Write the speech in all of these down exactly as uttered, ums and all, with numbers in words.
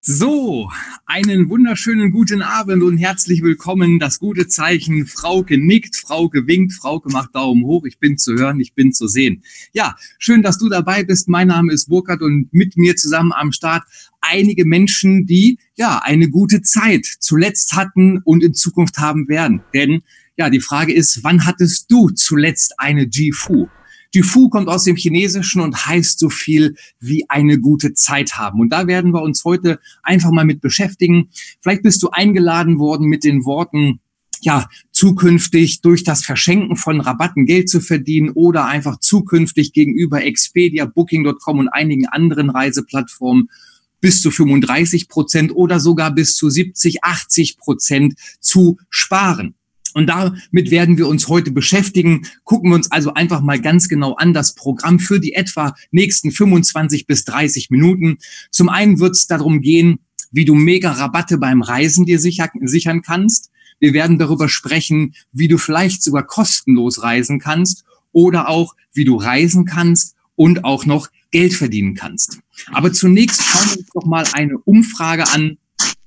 So, einen wunderschönen guten Abend und herzlich willkommen. Das gute Zeichen, Frauke nickt, Frauke winkt, Frauke macht Daumen hoch. Ich bin zu hören, ich bin zu sehen. Ja, schön, dass du dabei bist. Mein Name ist Burkhard und mit mir zusammen am Start einige Menschen, die ja eine gute Zeit zuletzt hatten und in Zukunft haben werden. Denn ja, die Frage ist, wann hattest du zuletzt eine Ji-Fu? Ji-Fu kommt aus dem Chinesischen und heißt so viel wie eine gute Zeit haben. Und da werden wir uns heute einfach mal mit beschäftigen. Vielleicht bist du eingeladen worden mit den Worten, ja, zukünftig durch das Verschenken von Rabatten Geld zu verdienen oder einfach zukünftig gegenüber Expedia, Booking Punkt com und einigen anderen Reiseplattformen bis zu fünfunddreißig Prozent oder sogar bis zu siebzig, achtzig Prozent zu sparen. Und damit werden wir uns heute beschäftigen. Gucken wir uns also einfach mal ganz genau an das Programm für die etwa nächsten fünfundzwanzig bis dreißig Minuten. Zum einen wird es darum gehen, wie du mega Rabatte beim Reisen dir sicher, sichern kannst. Wir werden darüber sprechen, wie du vielleicht sogar kostenlos reisen kannst oder auch, wie du reisen kannst und auch noch Geld verdienen kannst. Aber zunächst schauen wir uns doch mal eine Umfrage an.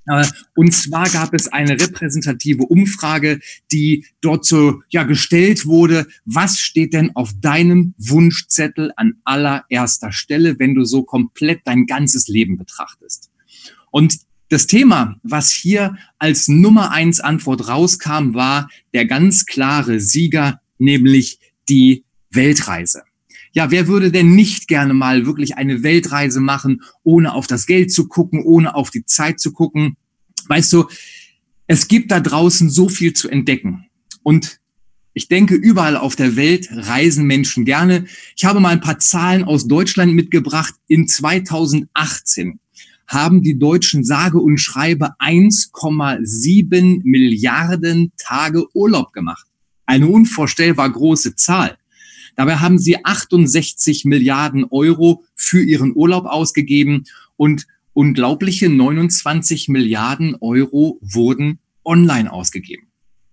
Und zwar gab es eine repräsentative Umfrage, die dort so ja gestellt wurde. Was steht denn auf deinem Wunschzettel an allererster Stelle, wenn du so komplett dein ganzes Leben betrachtest? Und das Thema, was hier als Nummer eins Antwort rauskam, war der ganz klare Sieger, nämlich die Weltreise. Ja, wer würde denn nicht gerne mal wirklich eine Weltreise machen, ohne auf das Geld zu gucken, ohne auf die Zeit zu gucken? Weißt du, es gibt da draußen so viel zu entdecken. Und ich denke, überall auf der Welt reisen Menschen gerne. Ich habe mal ein paar Zahlen aus Deutschland mitgebracht. In zweitausendachtzehn haben die Deutschen sage und schreibe eins Komma sieben Milliarden Tage Urlaub gemacht. Eine unvorstellbar große Zahl. Dabei haben sie achtundsechzig Milliarden Euro für ihren Urlaub ausgegeben und unglaubliche neunundzwanzig Milliarden Euro wurden online ausgegeben.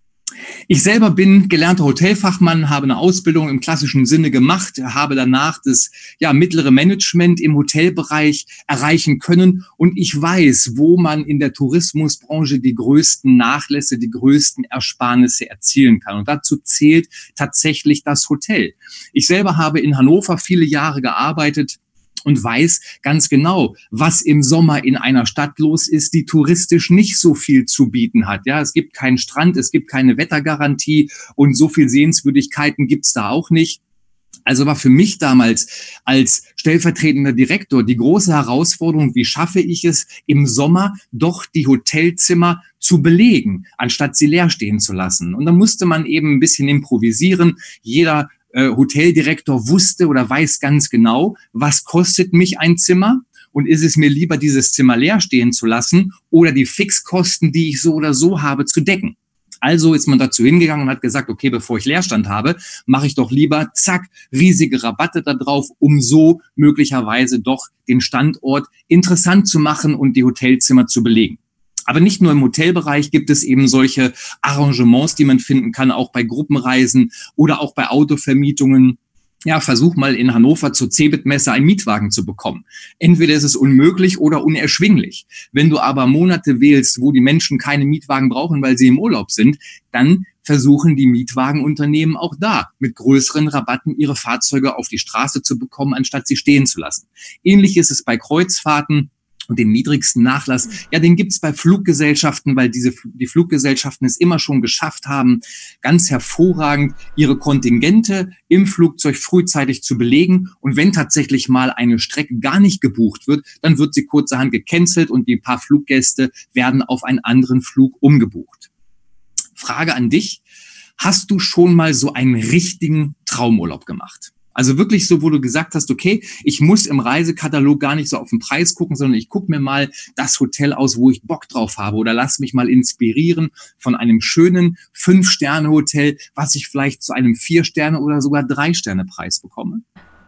Ich selber bin gelernter Hotelfachmann, habe eine Ausbildung im klassischen Sinne gemacht, habe danach das ja, mittlere Management im Hotelbereich erreichen können und ich weiß, wo man in der Tourismusbranche die größten Nachlässe, die größten Ersparnisse erzielen kann. Und dazu zählt tatsächlich das Hotel. Ich selber habe in Hannover viele Jahre gearbeitet und weiß ganz genau, was im Sommer in einer Stadt los ist, die touristisch nicht so viel zu bieten hat. Ja, es gibt keinen Strand, es gibt keine Wettergarantie und so viel Sehenswürdigkeiten gibt's da auch nicht. Also war für mich damals als stellvertretender Direktor die große Herausforderung, wie schaffe ich es, im Sommer doch die Hotelzimmer zu belegen, anstatt sie leer stehen zu lassen. Und da musste man eben ein bisschen improvisieren. Jeder Hoteldirektor wusste oder weiß ganz genau, was kostet mich ein Zimmer und ist es mir lieber, dieses Zimmer leer stehen zu lassen oder die Fixkosten, die ich so oder so habe, zu decken. Also ist man dazu hingegangen und hat gesagt, okay, bevor ich Leerstand habe, mache ich doch lieber, zack, riesige Rabatte da drauf, um so möglicherweise doch den Standort interessant zu machen und die Hotelzimmer zu belegen. Aber nicht nur im Hotelbereich gibt es eben solche Arrangements, die man finden kann, auch bei Gruppenreisen oder auch bei Autovermietungen. Ja, versuch mal in Hannover zur Cebit-Messe einen Mietwagen zu bekommen. Entweder ist es unmöglich oder unerschwinglich. Wenn du aber Monate wählst, wo die Menschen keine Mietwagen brauchen, weil sie im Urlaub sind, dann versuchen die Mietwagenunternehmen auch da mit größeren Rabatten ihre Fahrzeuge auf die Straße zu bekommen, anstatt sie stehen zu lassen. Ähnlich ist es bei Kreuzfahrten. Und den niedrigsten Nachlass, ja, den gibt's bei Fluggesellschaften, weil diese die Fluggesellschaften es immer schon geschafft haben, ganz hervorragend ihre Kontingente im Flugzeug frühzeitig zu belegen. Und wenn tatsächlich mal eine Strecke gar nicht gebucht wird, dann wird sie kurzerhand gecancelt und die paar Fluggäste werden auf einen anderen Flug umgebucht. Frage an dich: Hast du schon mal so einen richtigen Traumurlaub gemacht? Also wirklich so, wo du gesagt hast, okay, ich muss im Reisekatalog gar nicht so auf den Preis gucken, sondern ich gucke mir mal das Hotel aus, wo ich Bock drauf habe oder lass mich mal inspirieren von einem schönen Fünf-Sterne-Hotel, was ich vielleicht zu einem Vier-Sterne- oder sogar Drei-Sterne-Preis bekomme.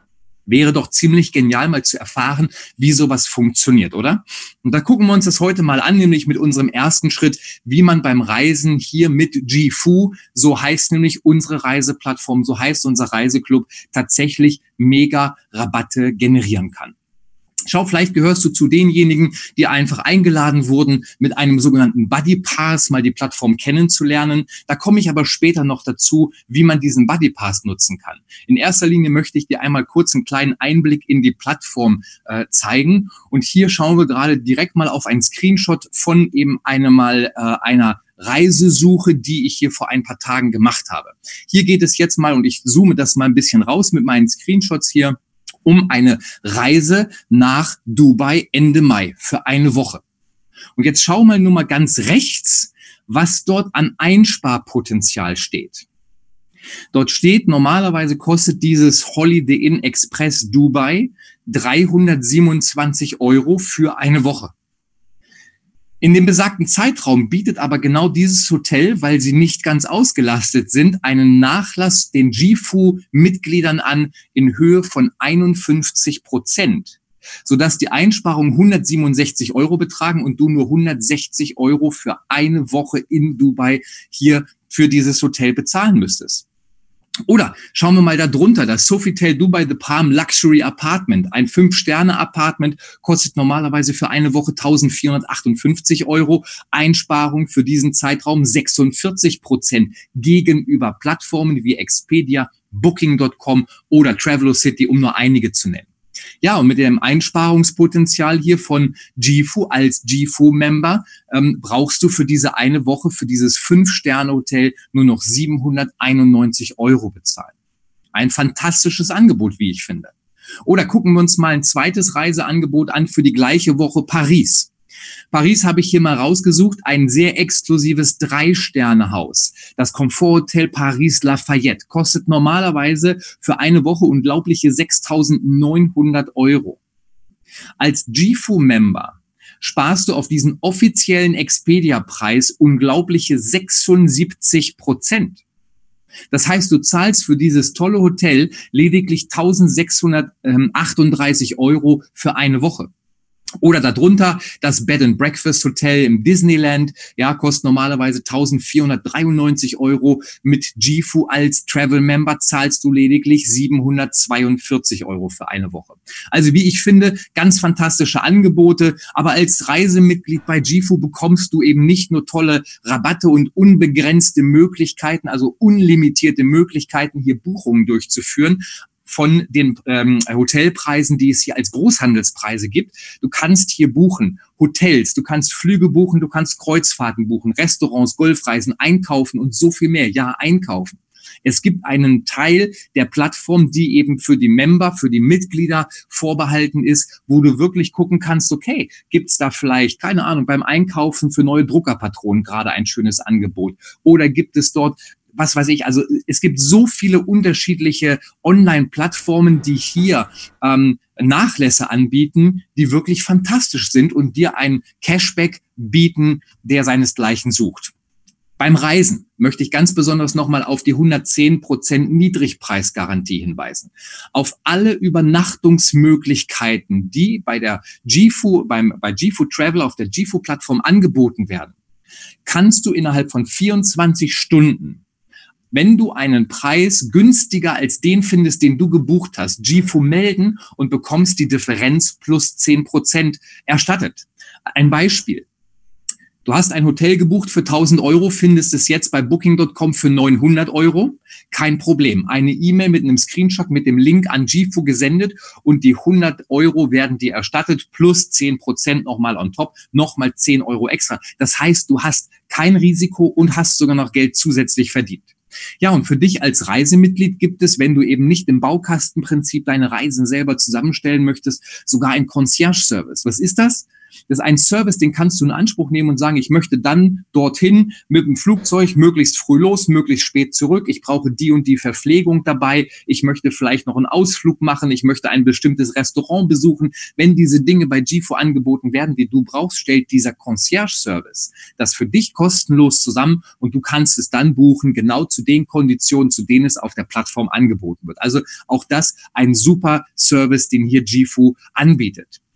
Wäre doch ziemlich genial, mal zu erfahren, wie sowas funktioniert, oder? Und da gucken wir uns das heute mal an, nämlich mit unserem ersten Schritt, wie man beim Reisen hier mit Ji-Fu, so heißt nämlich unsere Reiseplattform, so heißt unser Reiseclub, tatsächlich mega Rabatte generieren kann. Schau, vielleicht gehörst du zu denjenigen, die einfach eingeladen wurden, mit einem sogenannten Buddy Pass mal die Plattform kennenzulernen. Da komme ich aber später noch dazu, wie man diesen Buddy Pass nutzen kann. In erster Linie möchte ich dir einmal kurz einen kleinen Einblick in die Plattform äh, zeigen. Und hier schauen wir gerade direkt mal auf einen Screenshot von eben einmal äh, einer Reisesuche, die ich hier vor ein paar Tagen gemacht habe. Hier geht es jetzt mal, und ich zoome das mal ein bisschen raus mit meinen Screenshots hier, um eine Reise nach Dubai Ende Mai für eine Woche. Und jetzt schau mal nur mal ganz rechts, was dort an Einsparpotenzial steht. Dort steht, normalerweise kostet dieses Holiday Inn Express Dubai dreihundertsiebenundzwanzig Euro für eine Woche. In dem besagten Zeitraum bietet aber genau dieses Hotel, weil sie nicht ganz ausgelastet sind, einen Nachlass den G F U-Mitgliedern an in Höhe von einundfünfzig Prozent, sodass die Einsparungen hundertsiebenundsechzig Euro betragen und du nur hundertsechzig Euro für eine Woche in Dubai hier für dieses Hotel bezahlen müsstest. Oder schauen wir mal da drunter, das Sofitel Dubai The Palm Luxury Apartment. Ein fünf Sterne Apartment kostet normalerweise für eine Woche eintausendvierhundertachtundfünfzig Euro. Einsparung für diesen Zeitraum sechsundvierzig Prozent gegenüber Plattformen wie Expedia, Booking Punkt com oder Travelocity, um nur einige zu nennen. Ja, und mit dem Einsparungspotenzial hier von G F U als G F U-Member ähm, brauchst du für diese eine Woche, für dieses fünf Sterne Hotel nur noch siebenhunderteinundneunzig Euro bezahlen. Ein fantastisches Angebot, wie ich finde. Oder gucken wir uns mal ein zweites Reiseangebot an für die gleiche Woche, Paris. Paris habe ich hier mal rausgesucht, ein sehr exklusives Drei-Sterne-Haus. Das Komforthotel Paris Lafayette kostet normalerweise für eine Woche unglaubliche sechstausendneunhundert Euro. Als G F U-Member sparst du auf diesen offiziellen Expedia-Preis unglaubliche sechsundsiebzig Prozent. Das heißt, du zahlst für dieses tolle Hotel lediglich eintausendsechshundertachtunddreißig Euro für eine Woche. Oder darunter das Bed and Breakfast Hotel im Disneyland, ja, kostet normalerweise eintausendvierhundertdreiundneunzig Euro. Mit G F U als Travel Member zahlst du lediglich siebenhundertzweiundvierzig Euro für eine Woche. Also wie ich finde, ganz fantastische Angebote. Aber als Reisemitglied bei G F U bekommst du eben nicht nur tolle Rabatte und unbegrenzte Möglichkeiten, also unlimitierte Möglichkeiten, hier Buchungen durchzuführen von den ähm, Hotelpreisen, die es hier als Großhandelspreise gibt. Du kannst hier buchen Hotels, du kannst Flüge buchen, du kannst Kreuzfahrten buchen, Restaurants, Golfreisen, einkaufen und so viel mehr. Ja, einkaufen. Es gibt einen Teil der Plattform, die eben für die Member, für die Mitglieder vorbehalten ist, wo du wirklich gucken kannst, okay, gibt's da vielleicht, keine Ahnung, beim Einkaufen für neue Druckerpatronen gerade ein schönes Angebot? Oder gibt es dort, was weiß ich, also es gibt so viele unterschiedliche Online-Plattformen, die hier ähm, Nachlässe anbieten, die wirklich fantastisch sind und dir ein Cashback bieten, der seinesgleichen sucht. Beim Reisen möchte ich ganz besonders nochmal auf die hundertzehn Prozent Niedrigpreisgarantie hinweisen. Auf alle Übernachtungsmöglichkeiten, die bei der G F U, beim, bei G F U Travel auf der G F U-Plattform angeboten werden, kannst du innerhalb von vierundzwanzig Stunden, wenn du einen Preis günstiger als den findest, den du gebucht hast, G F U melden und bekommst die Differenz plus zehn Prozent erstattet. Ein Beispiel. Du hast ein Hotel gebucht für tausend Euro, findest es jetzt bei Booking Punkt com für neunhundert Euro. Kein Problem. Eine E-Mail mit einem Screenshot mit dem Link an G F U gesendet und die hundert Euro werden dir erstattet plus zehn Prozent nochmal on top, nochmal zehn Euro extra. Das heißt, du hast kein Risiko und hast sogar noch Geld zusätzlich verdient. Ja, und für dich als Reisemitglied gibt es, wenn du eben nicht im Baukastenprinzip deine Reisen selber zusammenstellen möchtest, sogar ein Concierge-Service. Was ist das? Das ist ein Service, den kannst du in Anspruch nehmen und sagen, ich möchte dann dorthin mit dem Flugzeug möglichst früh los, möglichst spät zurück. Ich brauche die und die Verpflegung dabei. Ich möchte vielleicht noch einen Ausflug machen. Ich möchte ein bestimmtes Restaurant besuchen. Wenn diese Dinge bei G F U angeboten werden, die du brauchst, stellt dieser Concierge-Service das für dich kostenlos zusammen und du kannst es dann buchen, genau zu den Konditionen, zu denen es auf der Plattform angeboten wird. Also auch das ein super Service, den hier G F U anbietet.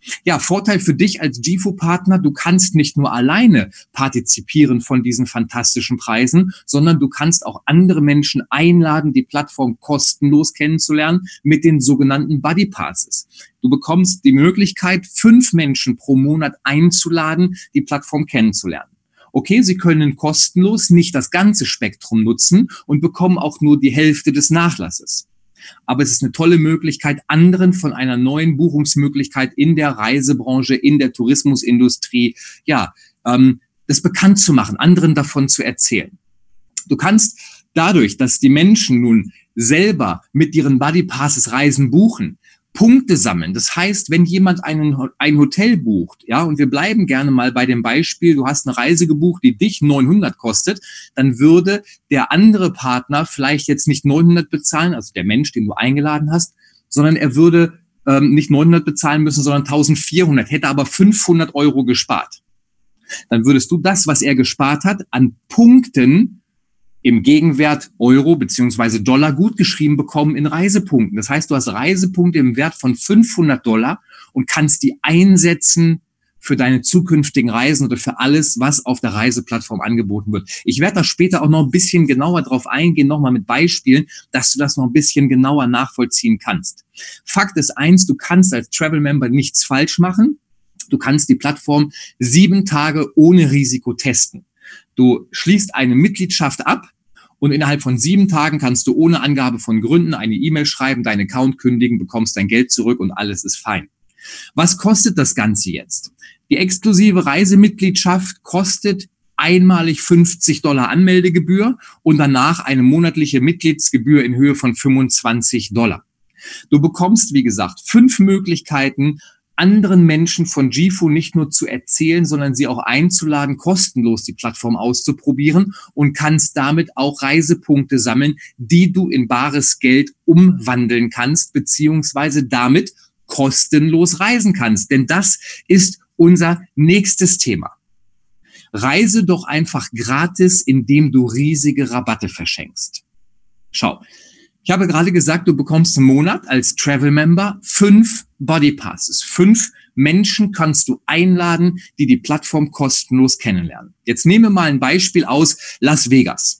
Ja, Vorteil für dich als G F U-Partner, du kannst nicht nur alleine partizipieren von diesen fantastischen Preisen, sondern du kannst auch andere Menschen einladen, die Plattform kostenlos kennenzulernen mit den sogenannten Buddy Passes. Du bekommst die Möglichkeit, fünf Menschen pro Monat einzuladen, die Plattform kennenzulernen. Okay, sie können kostenlos nicht das ganze Spektrum nutzen und bekommen auch nur die Hälfte des Nachlasses. Aber es ist eine tolle Möglichkeit, anderen von einer neuen Buchungsmöglichkeit in der Reisebranche, in der Tourismusindustrie, ja, ähm, das bekannt zu machen, anderen davon zu erzählen. Du kannst dadurch, dass die Menschen nun selber mit ihren Buddy Passes Reisen buchen, Punkte sammeln. Das heißt, wenn jemand einen, ein Hotel bucht, ja, und wir bleiben gerne mal bei dem Beispiel, du hast eine Reise gebucht, die dich neunhundert kostet, dann würde der andere Partner vielleicht jetzt nicht neunhundert bezahlen, also der Mensch, den du eingeladen hast, sondern er würde ähm, nicht neunhundert bezahlen müssen, sondern eintausendvierhundert, hätte aber fünfhundert Euro gespart. Dann würdest du das, was er gespart hat, an Punkten im Gegenwert Euro beziehungsweise Dollar gutgeschrieben bekommen in Reisepunkten. Das heißt, du hast Reisepunkte im Wert von fünfhundert Dollar und kannst die einsetzen für deine zukünftigen Reisen oder für alles, was auf der Reiseplattform angeboten wird. Ich werde da später auch noch ein bisschen genauer drauf eingehen, nochmal mit Beispielen, dass du das noch ein bisschen genauer nachvollziehen kannst. Fakt ist eins, du kannst als Travel Member nichts falsch machen. Du kannst die Plattform sieben Tage ohne Risiko testen. Du schließt eine Mitgliedschaft ab und innerhalb von sieben Tagen kannst du ohne Angabe von Gründen eine E-Mail schreiben, deinen Account kündigen, bekommst dein Geld zurück und alles ist fein. Was kostet das Ganze jetzt? Die exklusive Reisemitgliedschaft kostet einmalig fünfzig Dollar Anmeldegebühr und danach eine monatliche Mitgliedsgebühr in Höhe von fünfundzwanzig Dollar. Du bekommst, wie gesagt, fünf Möglichkeiten, anderen Menschen von G F U nicht nur zu erzählen, sondern sie auch einzuladen, kostenlos die Plattform auszuprobieren und kannst damit auch Reisepunkte sammeln, die du in bares Geld umwandeln kannst, beziehungsweise damit kostenlos reisen kannst. Denn das ist unser nächstes Thema. Reise doch einfach gratis, indem du riesige Rabatte verschenkst. Schau. Ich habe gerade gesagt, du bekommst im Monat als Travel Member fünf Buddy Passes. Fünf Menschen kannst du einladen, die die Plattform kostenlos kennenlernen. Jetzt nehmen wir mal ein Beispiel aus Las Vegas.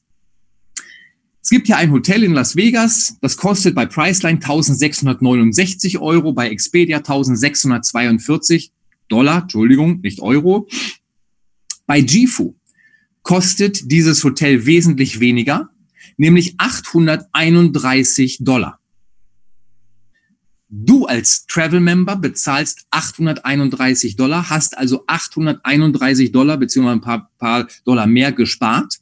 Es gibt hier ein Hotel in Las Vegas, das kostet bei Priceline eintausendsechshundertneunundsechzig Euro, bei Expedia eintausendsechshundertzweiundvierzig Dollar, Entschuldigung, nicht Euro. Bei G F U kostet dieses Hotel wesentlich weniger, nämlich achthunderteinunddreißig Dollar. Du als Travel Member bezahlst achthunderteinunddreißig Dollar, hast also achthunderteinunddreißig Dollar beziehungsweise ein paar, paar Dollar mehr gespart.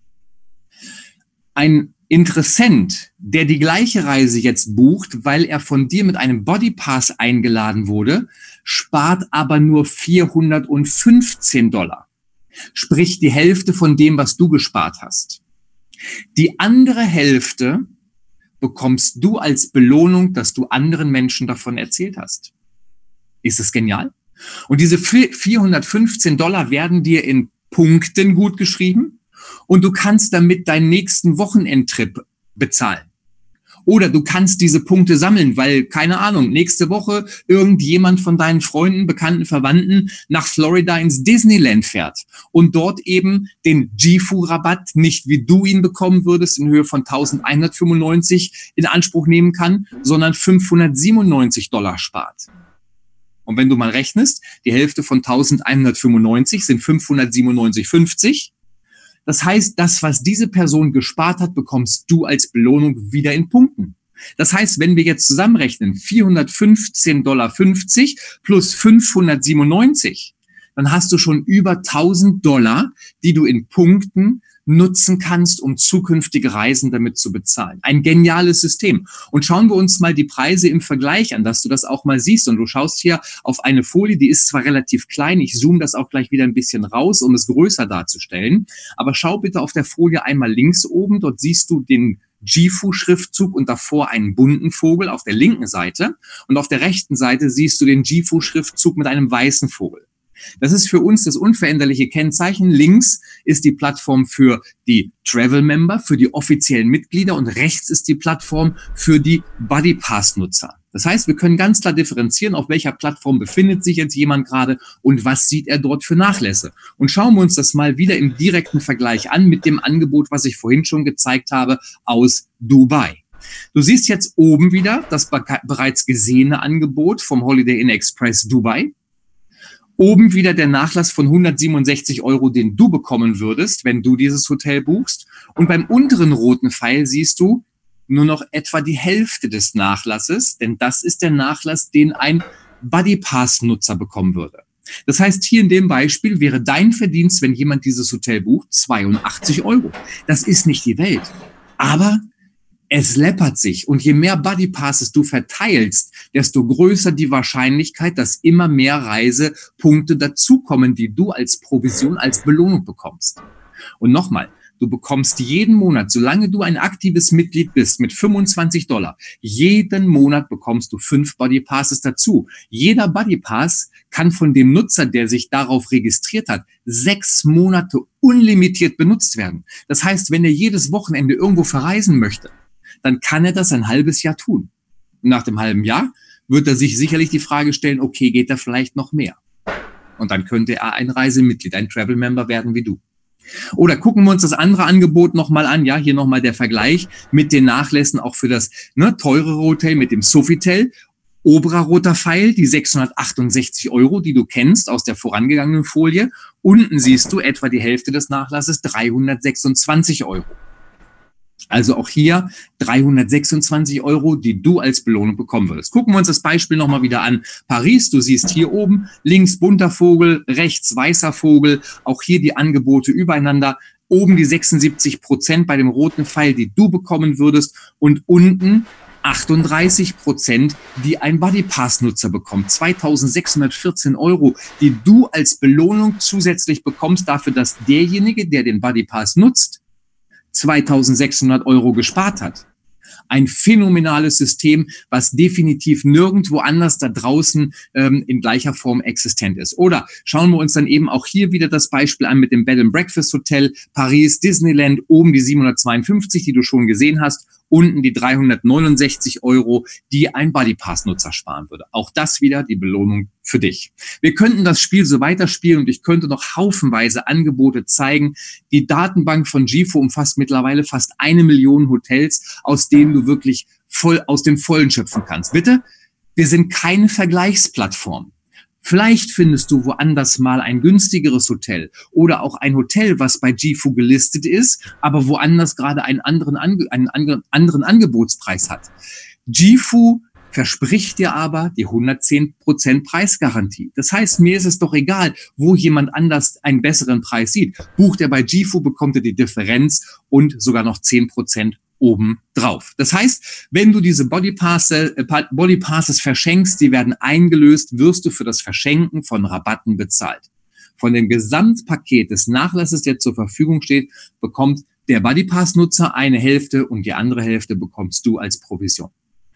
Ein Interessent, der die gleiche Reise jetzt bucht, weil er von dir mit einem Buddy Pass eingeladen wurde, spart aber nur vierhundertfünfzehn Dollar. Sprich die Hälfte von dem, was du gespart hast. Die andere Hälfte bekommst du als Belohnung, dass du anderen Menschen davon erzählt hast. Ist das genial? Und diese vierhundertfünfzehn Dollar werden dir in Punkten gutgeschrieben und du kannst damit deinen nächsten Wochenendtrip bezahlen. Oder du kannst diese Punkte sammeln, weil, keine Ahnung, nächste Woche irgendjemand von deinen Freunden, Bekannten, Verwandten nach Florida ins Disneyland fährt und dort eben den G F U-Rabatt nicht wie du ihn bekommen würdest in Höhe von eintausendeinhundertfünfundneunzig in Anspruch nehmen kann, sondern fünfhundertsiebenundneunzig Dollar spart. Und wenn du mal rechnest, die Hälfte von eintausendeinhundertfünfundneunzig sind fünfhundertsiebenundneunzig Komma fünfzig. Das heißt, das, was diese Person gespart hat, bekommst du als Belohnung wieder in Punkten. Das heißt, wenn wir jetzt zusammenrechnen, vierhundertfünfzehn Komma fünfzig Dollar plus fünfhundertsiebenundneunzig, dann hast du schon über tausend Dollar, die du in Punkten nutzen kannst, um zukünftige Reisen damit zu bezahlen. Ein geniales System. Und schauen wir uns mal die Preise im Vergleich an, dass du das auch mal siehst. Und du schaust hier auf eine Folie, die ist zwar relativ klein, ich zoome das auch gleich wieder ein bisschen raus, um es größer darzustellen. Aber schau bitte auf der Folie einmal links oben, dort siehst du den G F U-Schriftzug und davor einen bunten Vogel auf der linken Seite. Und auf der rechten Seite siehst du den G F U-Schriftzug mit einem weißen Vogel. Das ist für uns das unveränderliche Kennzeichen. Links ist die Plattform für die Travel Member, für die offiziellen Mitglieder und rechts ist die Plattform für die Buddy Pass Nutzer. Das heißt, wir können ganz klar differenzieren, auf welcher Plattform befindet sich jetzt jemand gerade und was sieht er dort für Nachlässe. Und schauen wir uns das mal wieder im direkten Vergleich an mit dem Angebot, was ich vorhin schon gezeigt habe, aus Dubai. Du siehst jetzt oben wieder das bereits gesehene Angebot vom Holiday Inn Express Dubai. Oben wieder der Nachlass von hundertsiebenundsechzig Euro, den du bekommen würdest, wenn du dieses Hotel buchst. Und beim unteren roten Pfeil siehst du nur noch etwa die Hälfte des Nachlasses, denn das ist der Nachlass, den ein Buddy Pass-Nutzer bekommen würde. Das heißt, hier in dem Beispiel wäre dein Verdienst, wenn jemand dieses Hotel bucht, zweiundachtzig Euro. Das ist nicht die Welt. Aber es läppert sich. Und je mehr Buddy Passes du verteilst, desto größer die Wahrscheinlichkeit, dass immer mehr Reisepunkte dazukommen, die du als Provision, als Belohnung bekommst. Und nochmal, du bekommst jeden Monat, solange du ein aktives Mitglied bist, mit fünfundzwanzig Dollar, jeden Monat bekommst du fünf Buddy Passes dazu. Jeder Buddy Pass kann von dem Nutzer, der sich darauf registriert hat, sechs Monate unlimitiert benutzt werden. Das heißt, wenn er jedes Wochenende irgendwo verreisen möchte, dann kann er das ein halbes Jahr tun. Und nach dem halben Jahr wird er sich sicherlich die Frage stellen, okay, geht da vielleicht noch mehr? Und dann könnte er ein Reisemitglied, ein Travel Member werden wie du. Oder gucken wir uns das andere Angebot nochmal an. Ja, hier nochmal der Vergleich mit den Nachlässen auch für das ne, teurere Hotel mit dem Sofitel. Oberer roter Pfeil, die sechshundertachtundsechzig Euro, die du kennst aus der vorangegangenen Folie. Unten siehst du etwa die Hälfte des Nachlasses, dreihundertsechsundzwanzig Euro. Also auch hier dreihundertsechsundzwanzig Euro, die du als Belohnung bekommen würdest. Gucken wir uns das Beispiel nochmal wieder an. Paris, du siehst hier oben links bunter Vogel, rechts weißer Vogel. Auch hier die Angebote übereinander. Oben die sechsundsiebzig Prozent bei dem roten Pfeil, die du bekommen würdest. Und unten achtunddreißig Prozent, die ein Buddy Pass-Nutzer bekommt. zweitausendsechshundertvierzehn Euro, die du als Belohnung zusätzlich bekommst dafür, dass derjenige, der den Buddy Pass nutzt, zweitausendsechshundert Euro gespart hat. Ein phänomenales System, was definitiv nirgendwo anders da draußen ähm, in gleicher Form existent ist. Oder schauen wir uns dann eben auch hier wieder das Beispiel an mit dem Bed and Breakfast Hotel Paris Disneyland, oben die siebenhundertzweiundfünfzig, die du schon gesehen hast, unten die dreihundertneunundsechzig Euro, die ein Buddy Pass Nutzer sparen würde. Auch das wieder die Belohnung für dich. Wir könnten das Spiel so weiterspielen und ich könnte noch haufenweise Angebote zeigen. Die Datenbank von G F O umfasst mittlerweile fast eine Million Hotels, aus denen du wirklich voll aus dem Vollen schöpfen kannst. Bitte, wir sind keine Vergleichsplattform. Vielleicht findest du woanders mal ein günstigeres Hotel oder auch ein Hotel, was bei G F O gelistet ist, aber woanders gerade einen anderen, Ange- einen anderen Angebotspreis hat. G F O verspricht dir aber die hundertzehn Prozent Preisgarantie. Das heißt, mir ist es doch egal, wo jemand anders einen besseren Preis sieht. Bucht er bei G F O, bekommt er die Differenz und sogar noch zehn Prozent oben drauf. Das heißt, wenn du diese Buddy Passes, äh, Buddy Passes verschenkst, die werden eingelöst, wirst du für das Verschenken von Rabatten bezahlt. Von dem Gesamtpaket des Nachlasses, der zur Verfügung steht, bekommt der Buddy Pass Nutzer eine Hälfte und die andere Hälfte bekommst du als Provision.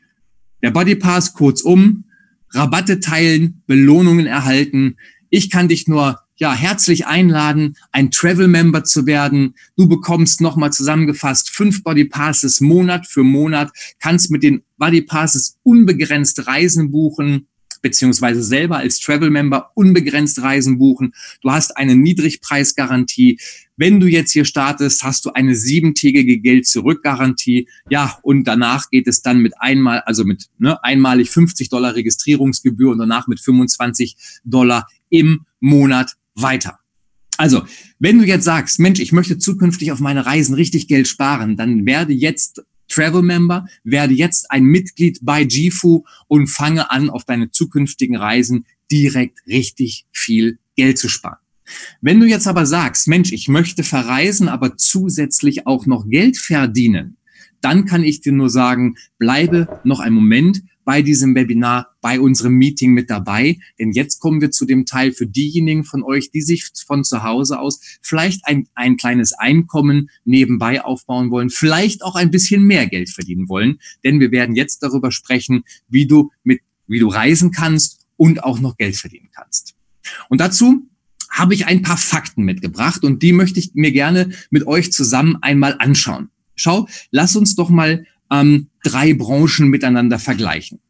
Der Buddy Pass, kurzum, Rabatte teilen, Belohnungen erhalten. Ich kann dich nur ja herzlich einladen, ein Travel Member zu werden. Du bekommst nochmal zusammengefasst fünf Buddy Passes Monat für Monat, kannst mit den Buddy Passes unbegrenzt Reisen buchen, beziehungsweise selber als Travel Member unbegrenzt Reisen buchen. Du hast eine Niedrigpreisgarantie. Wenn du jetzt hier startest, hast du eine siebentägige Geld-Zurück-Garantie. Ja, und danach geht es dann mit einmal, also mit ne, einmalig fünfzig Dollar Registrierungsgebühr und danach mit fünfundzwanzig Dollar im Monat weiter. Also, wenn du jetzt sagst, Mensch, ich möchte zukünftig auf meine Reisen richtig Geld sparen, dann werde jetzt Travel Member, werde jetzt ein Mitglied bei G F O und fange an, auf deine zukünftigen Reisen direkt richtig viel Geld zu sparen. Wenn du jetzt aber sagst, Mensch, ich möchte verreisen, aber zusätzlich auch noch Geld verdienen, dann kann ich dir nur sagen, bleibe noch einen Moment bei diesem Webinar, bei unserem Meeting mit dabei. Denn jetzt kommen wir zu dem Teil für diejenigen von euch, die sich von zu Hause aus vielleicht ein, ein kleines Einkommen nebenbei aufbauen wollen, vielleicht auch ein bisschen mehr Geld verdienen wollen. Denn wir werden jetzt darüber sprechen, wie du mit, wie du reisen kannst und auch noch Geld verdienen kannst. Und dazu habe ich ein paar Fakten mitgebracht und die möchte ich mir gerne mit euch zusammen einmal anschauen. Schau, lass uns doch mal ähm, drei Branchen miteinander vergleichen.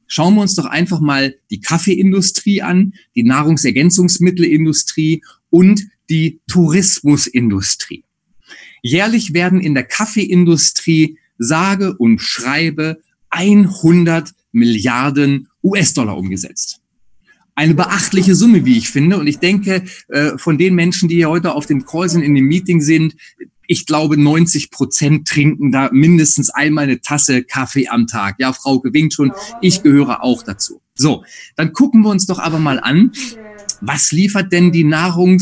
schauen wir uns doch einfach mal die Kaffeeindustrie an, die Nahrungsergänzungsmittelindustrie und die Tourismusindustrie. Jährlich werden in der Kaffeeindustrie sage und schreibe hundert Milliarden U S-Dollar umgesetzt. Eine beachtliche Summe, wie ich finde. Und ich denke, von den Menschen, die hier heute auf dem Call sind, in dem Meeting sind, ich glaube, neunzig Prozent trinken da mindestens einmal eine Tasse Kaffee am Tag. Ja, Frauke winkt schon, ich gehöre auch dazu. So, dann gucken wir uns doch aber mal an, was liefert denn die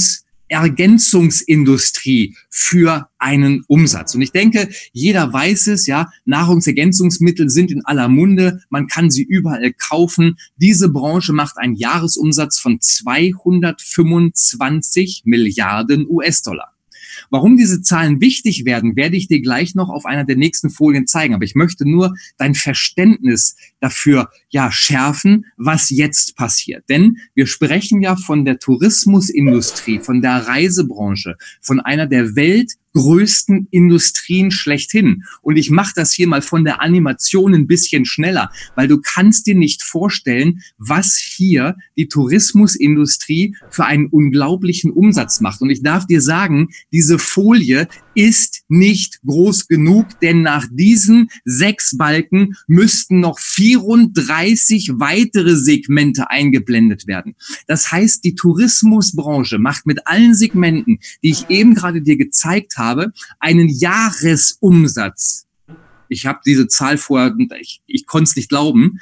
Nahrungsergänzungsindustrie für einen Umsatz? Und ich denke, jeder weiß es, ja, Nahrungsergänzungsmittel sind in aller Munde, man kann sie überall kaufen. Diese Branche macht einen Jahresumsatz von zweihundertfünfundzwanzig Milliarden U S-Dollar. Warum diese Zahlen wichtig werden, werde ich dir gleich noch auf einer der nächsten Folien zeigen. Aber ich möchte nur dein Verständnis dafür ja schärfen, was jetzt passiert. Denn wir sprechen ja von der Tourismusindustrie, von der Reisebranche, von einer der weltgrößten Industrien schlechthin. Und ich mache das hier mal von der Animation ein bisschen schneller, weil du kannst dir nicht vorstellen, was hier die Tourismusindustrie für einen unglaublichen Umsatz macht. Und ich darf dir sagen, diese Folie ist nicht groß genug, denn nach diesen sechs Balken müssten noch vierunddreißig weitere Segmente eingeblendet werden. Das heißt, die Tourismusbranche macht mit allen Segmenten, die ich eben gerade dir gezeigt habe, einen Jahresumsatz. Ich habe diese Zahl vorher, ich, ich konnte es nicht glauben,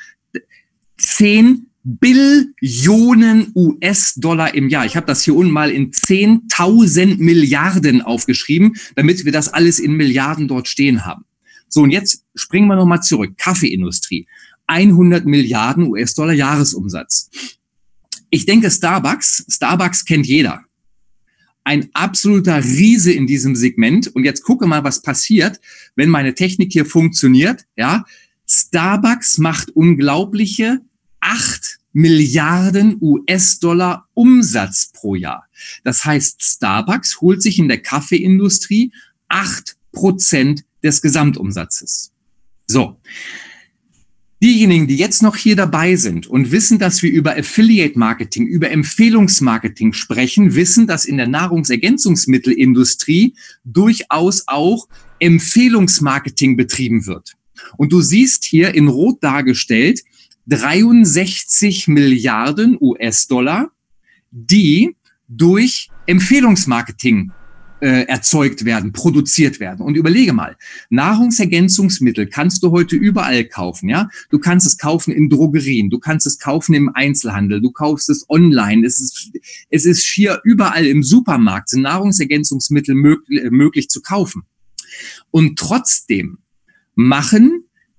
zehn Billionen U S-Dollar im Jahr. Ich habe das hier unten mal in zehntausend Milliarden aufgeschrieben, damit wir das alles in Milliarden dort stehen haben. So, und jetzt springen wir nochmal zurück. Kaffeeindustrie. hundert Milliarden U S-Dollar Jahresumsatz. Ich denke, Starbucks, Starbucks kennt jeder. Ein absoluter Riese in diesem Segment. Und jetzt gucke mal, was passiert, wenn meine Technik hier funktioniert. Ja, Starbucks macht unglaubliche acht Milliarden U S-Dollar Umsatz pro Jahr. Das heißt, Starbucks holt sich in der Kaffeeindustrie acht Prozent des Gesamtumsatzes. So. Diejenigen, die jetzt noch hier dabei sind und wissen, dass wir über Affiliate Marketing, über Empfehlungsmarketing sprechen, wissen, dass in der Nahrungsergänzungsmittelindustrie durchaus auch Empfehlungsmarketing betrieben wird. Und du siehst hier in Rot dargestellt dreiundsechzig Milliarden U S-Dollar, die durch Empfehlungsmarketing äh, erzeugt werden, produziert werden. Und überlege mal, Nahrungsergänzungsmittel kannst du heute überall kaufen, ja? Du kannst es kaufen in Drogerien, du kannst es kaufen im Einzelhandel, du kaufst es online, es ist, es ist schier überall im Supermarkt, sind Nahrungsergänzungsmittel möglich, äh, möglich zu kaufen. Und trotzdem machen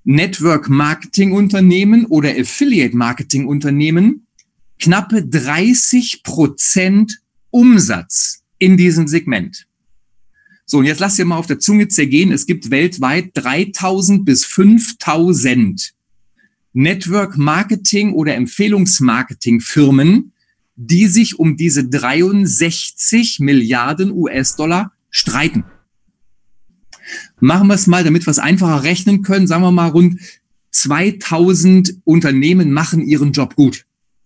Network-Marketing-Unternehmen oder Affiliate-Marketing-Unternehmen knappe dreißig Prozent Umsatz in diesem Segment. So, und jetzt lass dir mal auf der Zunge zergehen. Es gibt weltweit dreitausend bis fünftausend Network-Marketing- oder Empfehlungsmarketing-Firmen, die sich um diese dreiundsechzig Milliarden U S-Dollar streiten. Machen wir es mal, damit wir es einfacher rechnen können. Sagen wir mal, rund zweitausend Unternehmen machen ihren Job gut.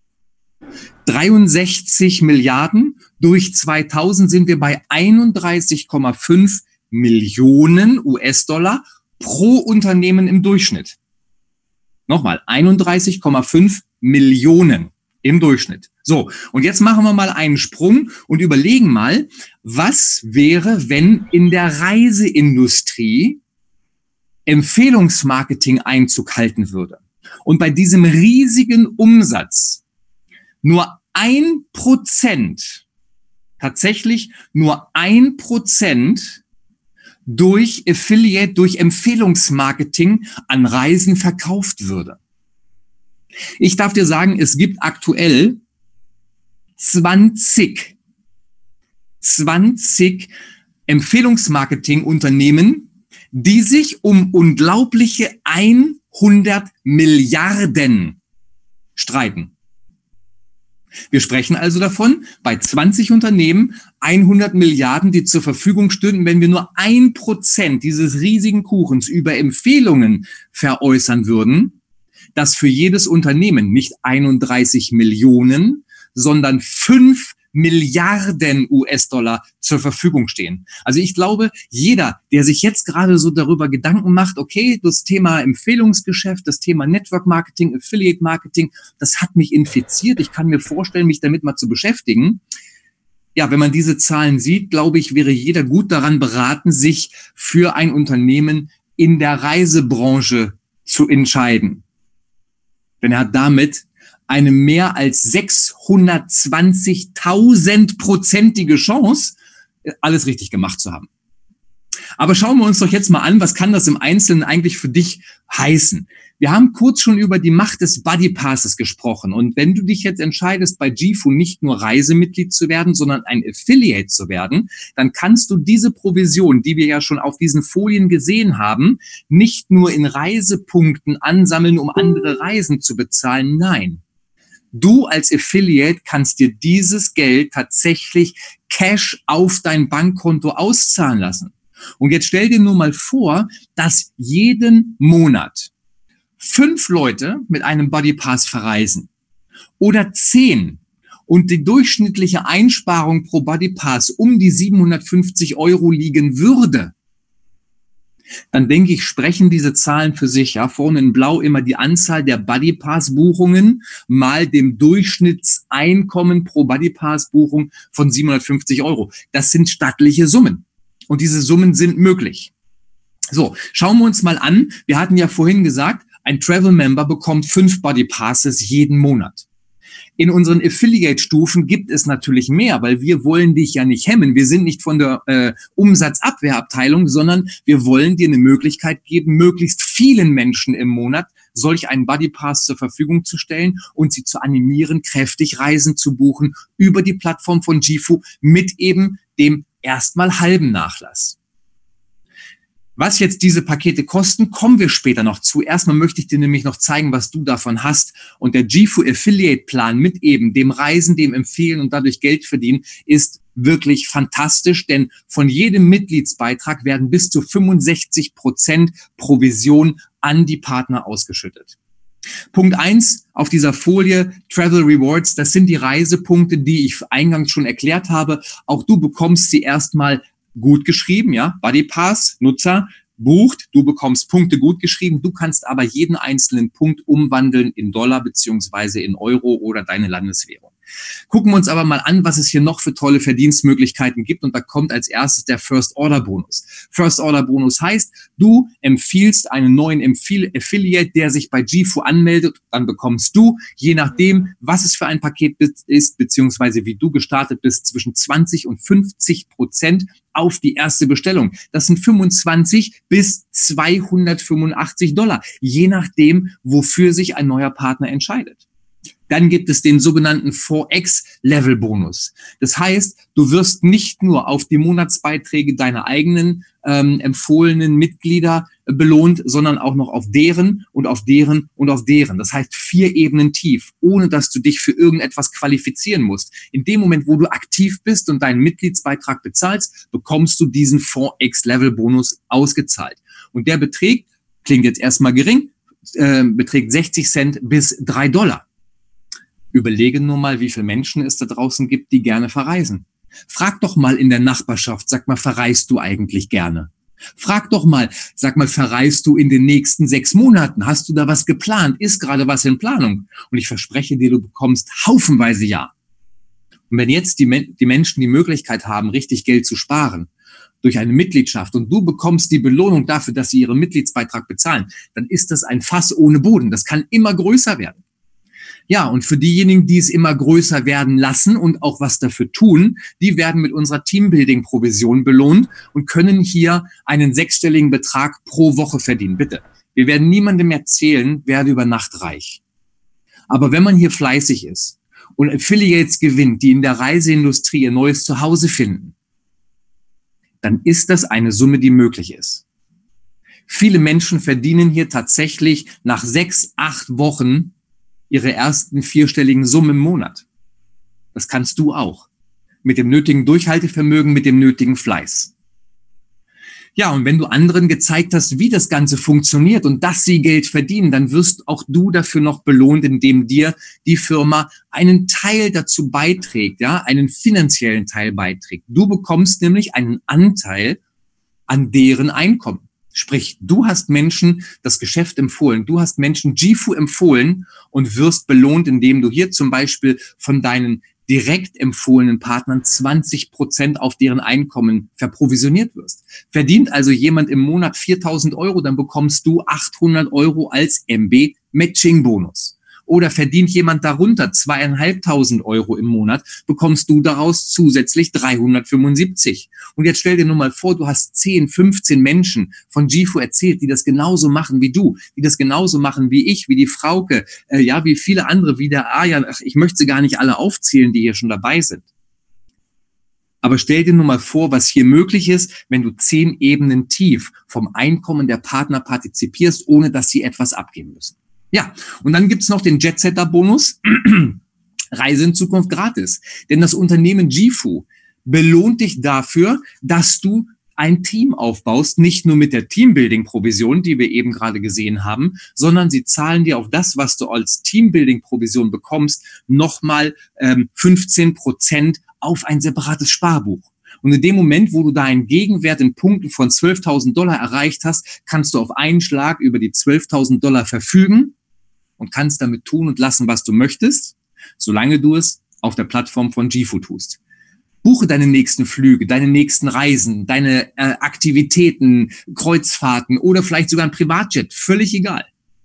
dreiundsechzig Milliarden durch zweitausend sind wir bei einunddreißig Komma fünf Millionen U S-Dollar pro Unternehmen im Durchschnitt. Nochmal, einunddreißig Komma fünf Millionen im Durchschnitt. So, und jetzt machen wir mal einen Sprung und überlegen mal, was wäre, wenn in der Reiseindustrie Empfehlungsmarketing Einzug halten würde und bei diesem riesigen Umsatz nur ein Prozent, tatsächlich nur ein Prozent durch Affiliate, durch Empfehlungsmarketing an Reisen verkauft würde. Ich darf dir sagen, es gibt aktuell zwanzig, zwanzig Empfehlungsmarketing-Unternehmen, die sich um unglaubliche hundert Milliarden streiten. Wir sprechen also davon, bei zwanzig Unternehmen hundert Milliarden, die zur Verfügung stünden, wenn wir nur ein Prozent dieses riesigen Kuchens über Empfehlungen veräußern würden, dass für jedes Unternehmen nicht einunddreißig Millionen, sondern fünf Milliarden U S-Dollar zur Verfügung stehen. Also ich glaube, jeder, der sich jetzt gerade so darüber Gedanken macht, okay, das Thema Empfehlungsgeschäft, das Thema Network Marketing, Affiliate Marketing, das hat mich infiziert. Ich kann mir vorstellen, mich damit mal zu beschäftigen. Ja, wenn man diese Zahlen sieht, glaube ich, wäre jeder gut daran beraten, sich für ein Unternehmen in der Reisebranche zu entscheiden. Denn er hat damit eine mehr als sechshundertzwanzigtausend-prozentige Chance, alles richtig gemacht zu haben. Aber schauen wir uns doch jetzt mal an, was kann das im Einzelnen eigentlich für dich heißen? Wir haben kurz schon über die Macht des Buddy Passes gesprochen. Und wenn du dich jetzt entscheidest, bei G F U nicht nur Reisemitglied zu werden, sondern ein Affiliate zu werden, dann kannst du diese Provision, die wir ja schon auf diesen Folien gesehen haben, nicht nur in Reisepunkten ansammeln, um andere Reisen zu bezahlen. Nein. Du als Affiliate kannst dir dieses Geld tatsächlich Cash auf dein Bankkonto auszahlen lassen. Und jetzt stell dir nur mal vor, dass jeden Monat fünf Leute mit einem Buddy Pass verreisen oder zehn und die durchschnittliche Einsparung pro Buddy Pass um die siebenhundertfünfzig Euro liegen würde. Dann denke ich, sprechen diese Zahlen für sich. Ja, vorne in Blau immer die Anzahl der Buddy Pass Buchungen mal dem Durchschnittseinkommen pro Buddy Pass Buchung von siebenhundertfünfzig Euro. Das sind stattliche Summen. Und diese Summen sind möglich. So, schauen wir uns mal an. Wir hatten ja vorhin gesagt, ein Travel Member bekommt fünf Buddy Passes jeden Monat. In unseren Affiliate-Stufen gibt es natürlich mehr, weil wir wollen dich ja nicht hemmen. Wir sind nicht von der äh, Umsatzabwehrabteilung, sondern wir wollen dir eine Möglichkeit geben, möglichst vielen Menschen im Monat solch einen Buddy Pass zur Verfügung zu stellen und sie zu animieren, kräftig Reisen zu buchen über die Plattform von G F U mit eben dem erstmal halben Nachlass. Was jetzt diese Pakete kosten, kommen wir später noch zu. Erstmal möchte ich dir nämlich noch zeigen, was du davon hast. Und der G F U Affiliate Plan mit eben dem Reisen, dem Empfehlen und dadurch Geld verdienen ist wirklich fantastisch, denn von jedem Mitgliedsbeitrag werden bis zu fünfundsechzig Prozent Provision an die Partner ausgeschüttet. Punkt eins auf dieser Folie, Travel Rewards, das sind die Reisepunkte, die ich eingangs schon erklärt habe. Auch du bekommst sie erstmal gut geschrieben, ja, Buddy Pass, Nutzer, bucht, du bekommst Punkte gut geschrieben, du kannst aber jeden einzelnen Punkt umwandeln in Dollar beziehungsweise in Euro oder deine Landeswährung. Gucken wir uns aber mal an, was es hier noch für tolle Verdienstmöglichkeiten gibt, und da kommt als erstes der First Order Bonus. First Order Bonus heißt, du empfiehlst einen neuen Empfehl- Affiliate, der sich bei G F U anmeldet, dann bekommst du, je nachdem, was es für ein Paket ist, beziehungsweise wie du gestartet bist, zwischen zwanzig und fünfzig Prozent auf die erste Bestellung. Das sind fünfundzwanzig bis zweihundertfünfundachtzig Dollar, je nachdem, wofür sich ein neuer Partner entscheidet. Dann gibt es den sogenannten vier X Level Bonus. Das heißt, du wirst nicht nur auf die Monatsbeiträge deiner eigenen ähm, empfohlenen Mitglieder äh, belohnt, sondern auch noch auf deren und auf deren und auf deren. Das heißt, vier Ebenen tief, ohne dass du dich für irgendetwas qualifizieren musst. In dem Moment, wo du aktiv bist und deinen Mitgliedsbeitrag bezahlst, bekommst du diesen vier X Level Bonus ausgezahlt. Und der beträgt, klingt jetzt erstmal gering, äh, beträgt sechzig Cent bis drei Dollar. Überlege nur mal, wie viele Menschen es da draußen gibt, die gerne verreisen. Frag doch mal in der Nachbarschaft, sag mal, verreist du eigentlich gerne? Frag doch mal, sag mal, verreist du in den nächsten sechs Monaten? Hast du da was geplant? Ist gerade was in Planung? Und ich verspreche dir, du bekommst haufenweise Ja. Und wenn jetzt die, Men- die Menschen die Möglichkeit haben, richtig Geld zu sparen, durch eine Mitgliedschaft, und du bekommst die Belohnung dafür, dass sie ihren Mitgliedsbeitrag bezahlen, dann ist das ein Fass ohne Boden. Das kann immer größer werden. Ja, und für diejenigen, die es immer größer werden lassen und auch was dafür tun, die werden mit unserer Teambuilding-Provision belohnt und können hier einen sechsstelligen Betrag pro Woche verdienen. Bitte, wir werden niemandem erzählen, werde über Nacht reich. Aber wenn man hier fleißig ist und Affiliates gewinnt, die in der Reiseindustrie ihr neues Zuhause finden, dann ist das eine Summe, die möglich ist. Viele Menschen verdienen hier tatsächlich nach sechs, acht Wochen ihre ersten vierstelligen Summen im Monat. Das kannst du auch. Mit dem nötigen Durchhaltevermögen, mit dem nötigen Fleiß. Ja, und wenn du anderen gezeigt hast, wie das Ganze funktioniert und dass sie Geld verdienen, dann wirst auch du dafür noch belohnt, indem dir die Firma einen Teil dazu beiträgt, ja, einen finanziellen Teil beiträgt. Du bekommst nämlich einen Anteil an deren Einkommen. Sprich, du hast Menschen das Geschäft empfohlen, du hast Menschen Jifu empfohlen und wirst belohnt, indem du hier zum Beispiel von deinen direkt empfohlenen Partnern zwanzig Prozent auf deren Einkommen verprovisioniert wirst. Verdient also jemand im Monat viertausend Euro, dann bekommst du achthundert Euro als M B Matching-Bonus. Oder verdient jemand darunter zweieinhalbtausend Euro im Monat, bekommst du daraus zusätzlich dreihundertfünfundsiebzig. Und jetzt stell dir nur mal vor, du hast zehn, fünfzehn Menschen von Jifu erzählt, die das genauso machen wie du, die das genauso machen wie ich, wie die Frauke, äh, ja, wie viele andere, wie der Arjan. Ach, ich möchte sie gar nicht alle aufzählen, die hier schon dabei sind. Aber stell dir nur mal vor, was hier möglich ist, wenn du zehn Ebenen tief vom Einkommen der Partner partizipierst, ohne dass sie etwas abgeben müssen. Ja, und dann gibt's noch den Jet-Setter-Bonus, Reise in Zukunft gratis. Denn das Unternehmen Jifu belohnt dich dafür, dass du ein Team aufbaust, nicht nur mit der Teambuilding-Provision, die wir eben gerade gesehen haben, sondern sie zahlen dir auf das, was du als Teambuilding-Provision bekommst, nochmal ähm, fünfzehn Prozent auf ein separates Sparbuch. Und in dem Moment, wo du da einen Gegenwert in Punkten von zwölftausend Dollar erreicht hast, kannst du auf einen Schlag über die zwölftausend Dollar verfügen und kannst damit tun und lassen, was du möchtest, solange du es auf der Plattform von Jifu tust. Buche deine nächsten Flüge, deine nächsten Reisen, deine äh, Aktivitäten, Kreuzfahrten oder vielleicht sogar ein Privatjet, völlig egal.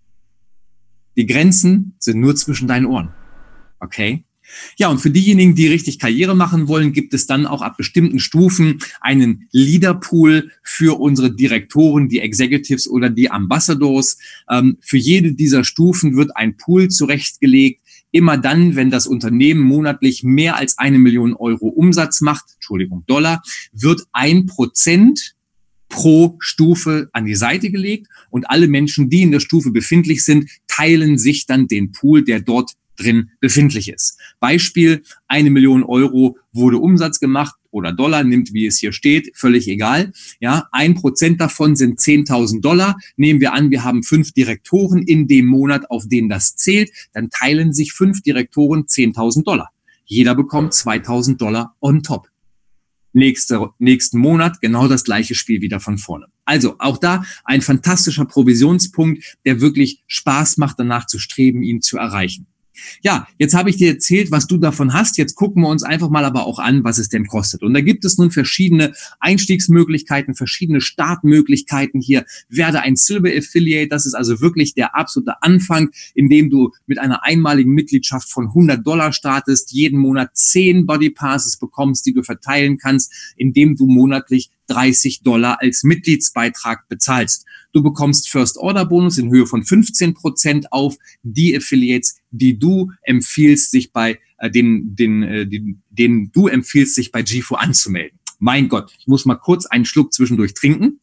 Die Grenzen sind nur zwischen deinen Ohren. Okay? Ja, und für diejenigen, die richtig Karriere machen wollen, gibt es dann auch ab bestimmten Stufen einen Leaderpool für unsere Direktoren, die Executives oder die Ambassadors. Ähm, für jede dieser Stufen wird ein Pool zurechtgelegt. Immer dann, wenn das Unternehmen monatlich mehr als eine Million Euro Umsatz macht, Entschuldigung, Dollar, wird ein Prozent pro Stufe an die Seite gelegt und alle Menschen, die in der Stufe befindlich sind, teilen sich dann den Pool, der dort drin befindlich ist. Beispiel, eine Million Euro wurde Umsatz gemacht oder Dollar, nimmt wie es hier steht, völlig egal. Ja, ein Prozent davon sind zehntausend Dollar. Nehmen wir an, wir haben fünf Direktoren in dem Monat, auf denen das zählt, dann teilen sich fünf Direktoren zehntausend Dollar. Jeder bekommt zweitausend Dollar on top. Nächste, nächsten Monat genau das gleiche Spiel wieder von vorne. Also auch da ein fantastischer Provisionspunkt, der wirklich Spaß macht, danach zu streben, ihn zu erreichen. Ja, jetzt habe ich dir erzählt, was du davon hast. Jetzt gucken wir uns einfach mal aber auch an, was es denn kostet. Und da gibt es nun verschiedene Einstiegsmöglichkeiten, verschiedene Startmöglichkeiten hier. Werde ein Silver Affiliate, das ist also wirklich der absolute Anfang, indem du mit einer einmaligen Mitgliedschaft von hundert Dollar startest, jeden Monat zehn Body Passes bekommst, die du verteilen kannst, indem du monatlich dreißig Dollar als Mitgliedsbeitrag bezahlst. Du bekommst First Order Bonus in Höhe von fünfzehn Prozent auf die Affiliates, die du empfiehlst, sich bei äh, den, den, äh, den, denen du empfiehlst, sich bei Jifu anzumelden. Mein Gott, ich muss mal kurz einen Schluck zwischendurch trinken.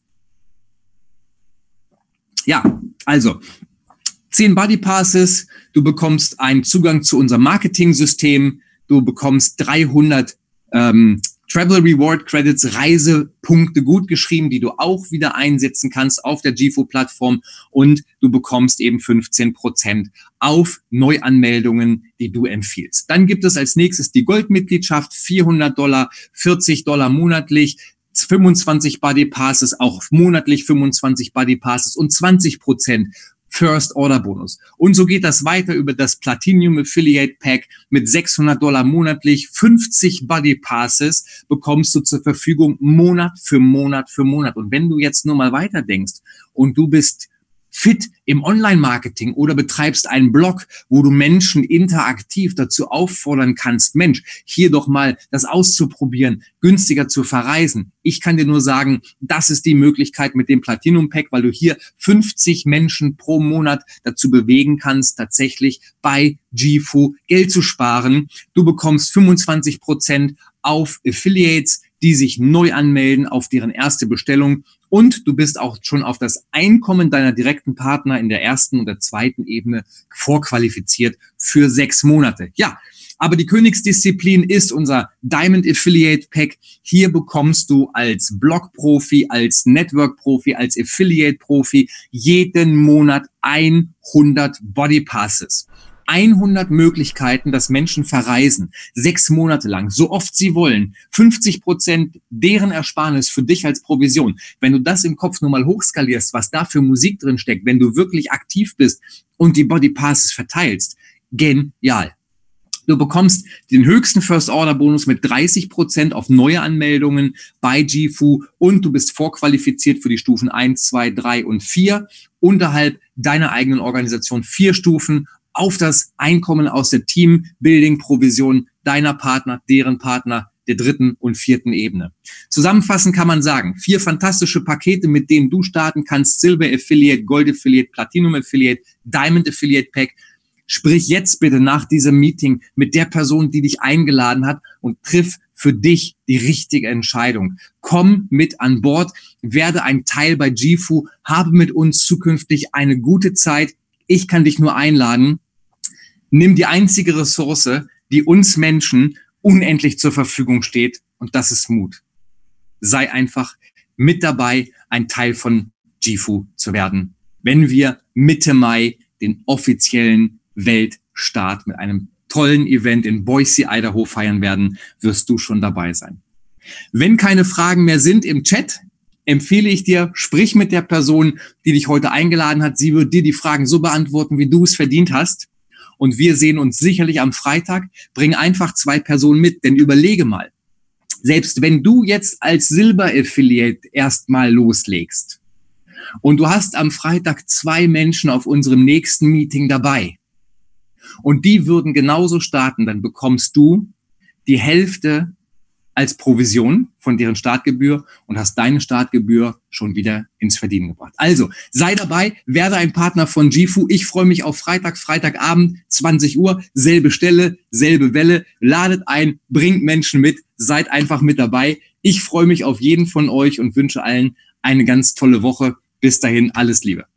Ja, also zehn Body Passes, du bekommst einen Zugang zu unserem Marketing-System, du bekommst dreihundert ähm, Travel Reward Credits, Reisepunkte gut geschrieben, die du auch wieder einsetzen kannst auf der Jifu-Plattform und du bekommst eben fünfzehn Prozent auf Neuanmeldungen, die du empfiehlst. Dann gibt es als nächstes die Goldmitgliedschaft, vierhundert Dollar, vierzig Dollar monatlich, fünfundzwanzig Buddy Passes, auch monatlich fünfundzwanzig Buddy Passes und zwanzig Prozent First Order Bonus. Und so geht das weiter über das Platinum Affiliate Pack mit sechshundert Dollar monatlich, fünfzig Buddy Passes bekommst du zur Verfügung Monat für Monat für Monat. Und wenn du jetzt nur mal weiter denkst und du bist fit im Online-Marketing oder betreibst einen Blog, wo du Menschen interaktiv dazu auffordern kannst, Mensch, hier doch mal das auszuprobieren, günstiger zu verreisen. Ich kann dir nur sagen, das ist die Möglichkeit mit dem Platinum Pack, weil du hier fünfzig Menschen pro Monat dazu bewegen kannst, tatsächlich bei Jifu Geld zu sparen. Du bekommst fünfundzwanzig Prozent auf Affiliates, die sich neu anmelden auf deren erste Bestellung. Und du bist auch schon auf das Einkommen deiner direkten Partner in der ersten und der zweiten Ebene vorqualifiziert für sechs Monate. Ja, Aber die Königsdisziplin ist unser Diamond Affiliate Pack. Hier bekommst du als Blog-Profi, als Network-Profi, als Affiliate-Profi jeden Monat hundert Bodypasses. hundert Möglichkeiten, dass Menschen verreisen, sechs Monate lang, so oft sie wollen, fünfzig Prozent deren Ersparnis für dich als Provision. Wenn du das im Kopf nur mal hochskalierst, was da für Musik drin steckt, wenn du wirklich aktiv bist und die Bodypasses verteilst, genial. Du bekommst den höchsten First-Order-Bonus mit dreißig Prozent auf neue Anmeldungen bei G F U und du bist vorqualifiziert für die Stufen eins, zwei, drei und vier unterhalb deiner eigenen Organisation. Vier Stufen auf das Einkommen aus der Team-Building-Provision deiner Partner, deren Partner der dritten und vierten Ebene. Zusammenfassend kann man sagen, vier fantastische Pakete, mit denen du starten kannst: Silber Affiliate, Gold Affiliate, Platinum Affiliate, Diamond Affiliate Pack. Sprich jetzt bitte nach diesem Meeting mit der Person, die dich eingeladen hat, und triff für dich die richtige Entscheidung. Komm mit an Bord, werde ein Teil bei G F U, habe mit uns zukünftig eine gute Zeit. Ich kann dich nur einladen, nimm die einzige Ressource, die uns Menschen unendlich zur Verfügung steht, und das ist Mut. Sei einfach mit dabei, ein Teil von G F U zu werden, wenn wir Mitte Mai den offiziellen Weltstart mit einem tollen Event in Boise, Idaho feiern werden, wirst du schon dabei sein. Wenn keine Fragen mehr sind im Chat, empfehle ich dir, sprich mit der Person, die dich heute eingeladen hat. Sie wird dir die Fragen so beantworten, wie du es verdient hast. Und wir sehen uns sicherlich am Freitag. Bring einfach zwei Personen mit, denn überlege mal, selbst wenn du jetzt als Silber-Affiliate erstmal loslegst und du hast am Freitag zwei Menschen auf unserem nächsten Meeting dabei und die würden genauso starten, dann bekommst du die Hälfte als Provision von deren Startgebühr und hast deine Startgebühr schon wieder ins Verdienen gebracht. Also, sei dabei, werde ein Partner von G F U. Ich freue mich auf Freitag, Freitagabend, zwanzig Uhr, selbe Stelle, selbe Welle. Ladet ein, bringt Menschen mit, seid einfach mit dabei. Ich freue mich auf jeden von euch und wünsche allen eine ganz tolle Woche. Bis dahin, alles Liebe.